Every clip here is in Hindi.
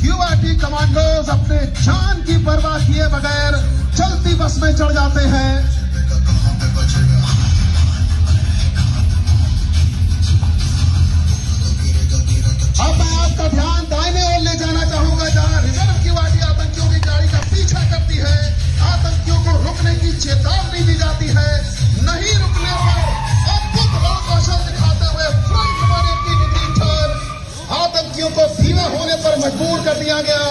क्यूआरटी कमांडोज अपने जान की परवाह किए बगैर चलती बस में चढ़ जाते हैं। अब मैं आपका ध्यान दाहिने ओर ले जाना चाहूंगा, जहां रिजर्व क्यूआरटी आतंकियों की गाड़ी का पीछा करती है। आतंकियों को रुकने की चेतावनी दी जाती है। नहीं रुकने पर अद्भुत रणकौशल दिखाते हुए फ्रंट पर एक डिग्री टर्न आतंकियों को धीमा होने पर मजबूर कर दिया गया।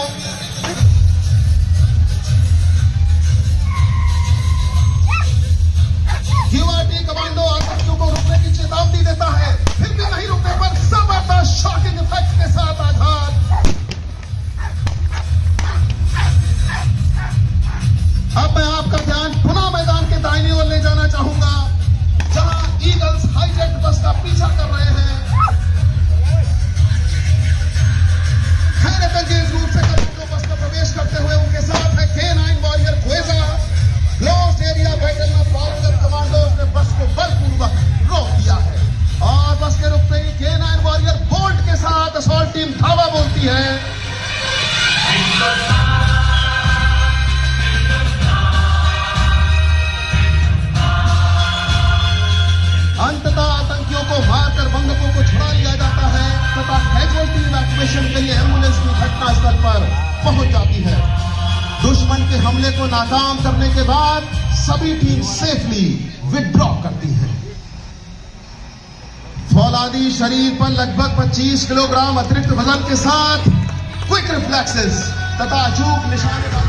क्यूआरटी कमांडो आतंकियों को रुकने की चेतावनी देता है, फिर भी नहीं रुकने पर जबरदस्त शॉकिंग इफेक्ट के साथ आघात। अब मैं आपका ध्यान पुनः मैदान के दाहिनी ओर ले जाना चाहूंगा, जहां ईगल्स हाईजेक बस का पीछा कर रहे हैं। हैरत अंगेज रूप से कमांडो बस में प्रवेश करते हुए उनके साथ है K9 वॉरियर क्वेजा। क्लोज एरिया बैटल में पावरगत कमांडोज ने बस को बलपूर्वक रोक दिया है और बस के रुकते ही K9 वॉरियर बोल्ट के साथ असॉल्ट टीम धावा बोलती है। अंततः आतंकियों को मारकर बंधकों को छुड़ा लिया जाता है तथा कैजुअल्टी इवैक्यूएशन के लिए एम्बुलेंस की घटनास्थल पर पहुंच जाती है। दुश्मन के हमले को नाकाम करने के बाद सभी टीम सेफली विथड्रॉ करती है। फौलादी शरीर पर लगभग 25 किलोग्राम अतिरिक्त वजन के साथ क्विक रिफ्लेक्सेस तथा अचूक निशानेबाजी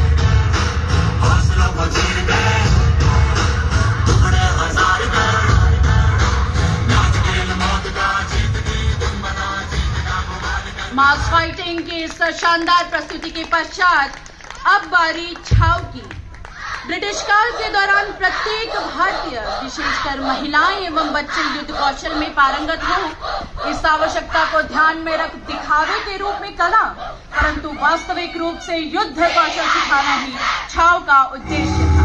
मास फाइटिंग की इस शानदार प्रस्तुति के पश्चात अब बारी छाव की। ब्रिटिश काल के दौरान प्रत्येक भारतीय, विशेषकर महिलाएं एवं बच्चे युद्ध कौशल में पारंगत हों, इस आवश्यकता को ध्यान में रख दिखावे के रूप में कला, परंतु वास्तविक रूप से युद्ध कौशल सिखाना ही छाव का उद्देश्य था।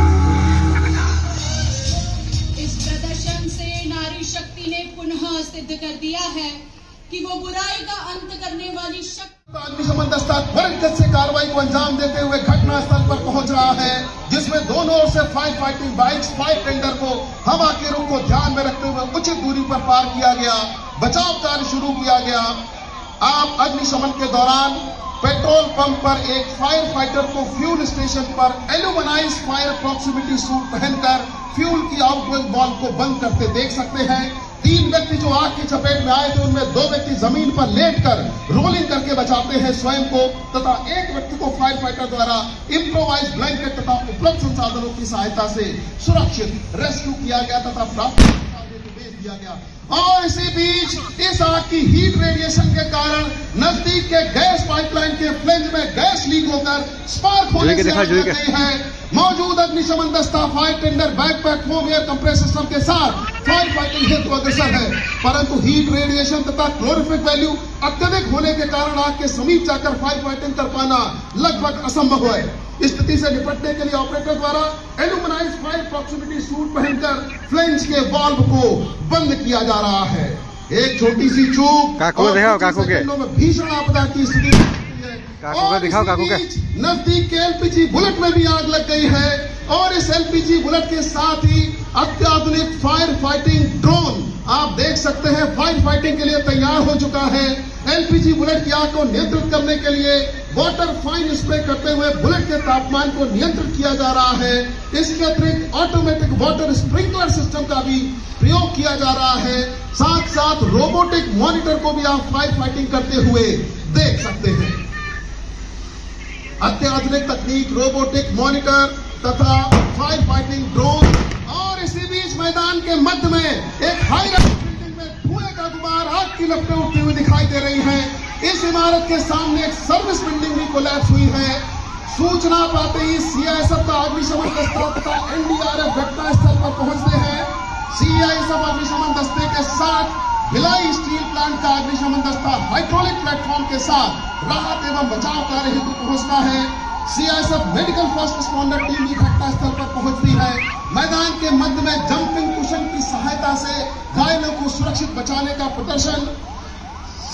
इस प्रदर्शन से नारी शक्ति ने पुनः सिद्ध कर दिया है कि वो बुराई का अंत करने वाली शक्ति। अग्निशमन दस्ता त्वरित गति से कार्रवाई को अंजाम देते हुए घटनास्थल पर पहुंच रहा है, जिसमें दोनों ओर से fire fighting bikes fire tender को हवा के रुख को ध्यान में रखते हुए उचित दूरी पर पार किया गया। बचाव कार्य शुरू किया गया। आप अग्निशमन के दौरान पेट्रोल पंप पर एक फायर फाइटर को फ्यूल स्टेशन पर एल्यूमिनाइज फायर प्रॉक्सिमिटी सूट पहनकर फ्यूल की आउटगोइंग वाल्व को बंद करते देख सकते हैं। 3 व्यक्ति जो आग की चपेट में आए थे, उनमें 2 व्यक्ति जमीन पर लेटकर रोलिंग करके बचाते हैं स्वयं को, तथा एक व्यक्ति को फायर फाइटर द्वारा इम्प्रोवाइज ब्लैंकेट तथा उपलब्ध संसाधनों की सहायता से सुरक्षित रेस्क्यू किया गया तथा प्राप्त भेज दिया गया। और इसी बीच इस आग की हीट रेडिएशन के कारण नजदीक के गैस पाइपलाइन के फ्लेंज में गैस लीक होकर स्पार्क होने से आग लग गई है। मौजूद अग्निशमन दस्ता fire tender backpack foam air compress system के साथ फायर फाइटिंग हेतु अग्रसर है, परंतु हीट रेडिएशन तथा क्लोरिफिक वैल्यू अत्यधिक होने के कारण आग के समीप जाकर फायर फाइटिंग कर पाना लगभग असंभव है। इस स्थिति से निपटने के लिए ऑपरेटर द्वारा एल्यूमिनाइज फायर प्रॉक्सिमिटी सूट पहनकर फ्लेंज के वाल्व को बंद किया जा रहा है। एक छोटी सी चूक में भीषण आपदा की स्थिति नजदीक के एलपीजी बुलेट में भी आग लग गई है और इस एलपीजी बुलेट के साथ ही अत्याधुनिक फायर फाइटिंग ड्रोन आप देख सकते हैं फायर फाइटिंग के लिए तैयार हो चुका है। एलपीजी बुलेट की आग को नियंत्रित करने के लिए वाटर फाइन स्प्रे करते हुए बुलेट के तापमान को नियंत्रित किया जा रहा है। इसके अतिरिक्त ऑटोमेटिक वाटर स्प्रिंकलर सिस्टम का भी प्रयोग किया जा रहा है। साथ साथ रोबोटिक मॉनिटर को भी आप फायर फाइटिंग करते हुए देख सकते हैं। अत्याधुनिक तकनीक, रोबोटिक मॉनिटर तथा फायर फाइटिंग ड्रोन। और इसी बीच मैदान के मध्य में एक हाई राइज बिल्डिंग में धुएं का गुबार, आग की लपटें उठती हुई दिखाई दे रही हैं। इस इमारत के सामने एक सर्विस बिल्डिंग भी कोलैप्स हुई है। सूचना पाते ही सीआईएसएफ का अग्निशमन दस्ता तथा एनडीआरएफ घटनास्थल पर पहुंचते हैं। सीआईएसएफ अग्निशमन दस्ते के साथ भिलाई स्टील प्लांट का अग्निशमन दस्ता हाइड्रोलिक प्लेटफॉर्म के साथ राहत एवं बचाव कार्य हेतु पहुंचता है। CISF medical first responder team भी घटनास्थल पर पहुंचती है। मैदान के मध्य में जंपिंग कुशन की सहायता से घायलों को सुरक्षित बचाने का प्रदर्शन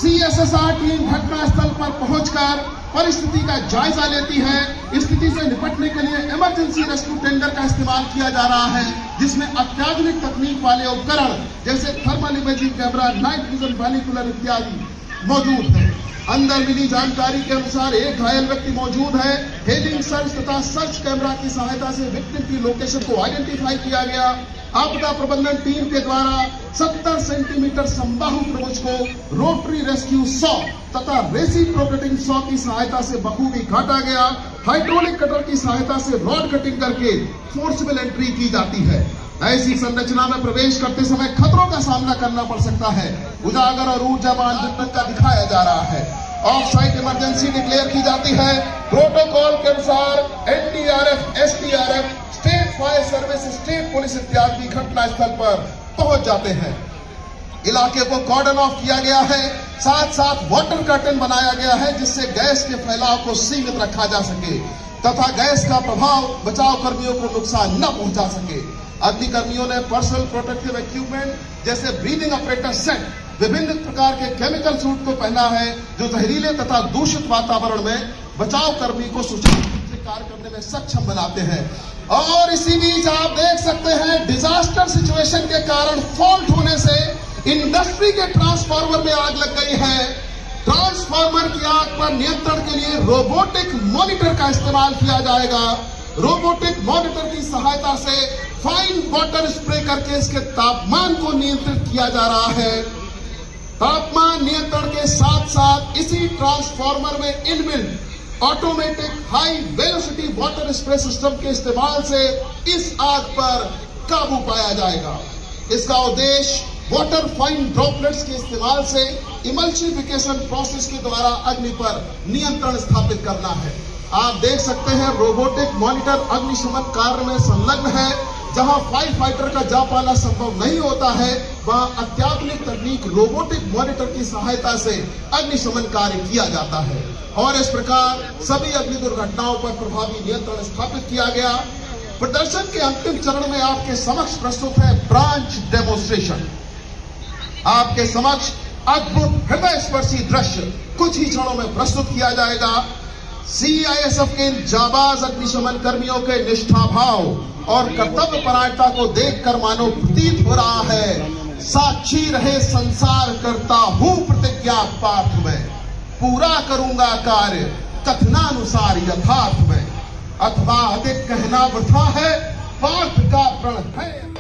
CSSR टीम घटनास्थल पर पहुंचकर परिस्थिति का जायजा लेती है। स्थिति से निपटने के लिए इमरजेंसी रेस्क्यू टेंडर का इस्तेमाल किया जा रहा है, जिसमें अत्याधुनिक तकनीक वाले उपकरण जैसे thermal imaging camera, night vision, binocular इत्यादि मौजूद है। अंदर मिली जानकारी के अनुसार एक घायल व्यक्ति मौजूद है। हेलिंग सर्च तथा सर्च कैमरा की सहायता से विक्टिम की लोकेशन को आइडेंटिफाई किया गया। आपदा प्रबंधन टीम के द्वारा 70 सेंटीमीटर समबाहु त्रिभुज को रोटरी रेस्क्यू सॉ तथा रेसिप्रोकेटिंग सॉ की सहायता से बखूबी काटा गया। हाइड्रोलिक कटर की सहायता से रॉड कटिंग करके फोर्सबल एंट्री की जाती है। ऐसी संरचना में प्रवेश करते समय खतरों का सामना करना पड़ सकता है। उजागर और ऊर्जावान विघटन का दिखाया जा रहा है। ऑफ साइट इमरजेंसी डिक्लेयर की जाती है। प्रोटोकॉल के अनुसार NDRF, SDRF, state fire service, state police इत्यादि घटना स्थल पर पहुंच जाते हैं। इलाके को कॉर्डन ऑफ किया गया है। साथ साथ वाटर कर्टन बनाया गया है, जिससे गैस के फैलाव को सीमित रखा जा सके तथा गैस का प्रभाव बचाव कर्मियों को नुकसान न पहुंचा सके। अग्निकर्मियों ने पर्सनल प्रोटेक्टिव इक्विपमेंट जैसे ब्रीदिंग ऑपरेटर सेट, विभिन्न प्रकार के केमिकल सूट को पहना है, जो जहरीले तथा दूषित वातावरण में बचाव कर्मी को सुचारू रूप से कार्य करने में सक्षम बनाते हैं। और इसी बीच आप देख सकते हैं, डिजास्टर सिचुएशन के कारण फॉल्ट होने से इंडस्ट्री के ट्रांसफार्मर में आग लग गई है। ट्रांसफार्मर की आग पर नियंत्रण के लिए रोबोटिक मॉनिटर का इस्तेमाल किया जाएगा। रोबोटिक मॉनिटर की सहायता से फाइन वाटर स्प्रे करके इसके तापमान को नियंत्रित किया जा रहा है। तापमान नियंत्रण के साथ साथ इसी ट्रांसफार्मर में inbuilt automatic high velocity water spray system के इस्तेमाल से इस आग पर काबू पाया जाएगा। इसका उद्देश्य वाटर फाइन ड्रॉपलेट्स के इस्तेमाल से इमल्सिफिकेशन प्रोसेस के द्वारा अग्नि पर नियंत्रण स्थापित करना है। आप देख सकते हैं, रोबोटिक मॉनिटर अग्निशमन कार्य में संलग्न है। जहां फायर फाइटर का जा पाना संभव नहीं होता है, वहां अत्याधुनिक तकनीक रोबोटिक मॉनिटर की सहायता से अग्निशमन कार्य किया जाता है। और इस प्रकार सभी अग्नि दुर्घटनाओं पर प्रभावी नियंत्रण स्थापित किया गया। प्रदर्शन के अंतिम चरण में आपके समक्ष प्रस्तुत है ब्रांच डेमोन्स्ट्रेशन। आपके समक्ष अद्भुत हृदय स्पर्शी दृश्य कुछ ही क्षणों में प्रस्तुत किया जाएगा। CISF के इन जाबाज अग्निशमन कर्मियों के निष्ठा भाव और कर्तव्य परायणता को देखकर मानो प्रतीत हो रहा है, साक्षी रहे संसार करता हूं प्रतिज्ञा पार्थ में, पूरा करूंगा कार्य कथनानुसार यथार्थ में, अथवा अधिक कहना वृथा है, पार्थ का प्रण है।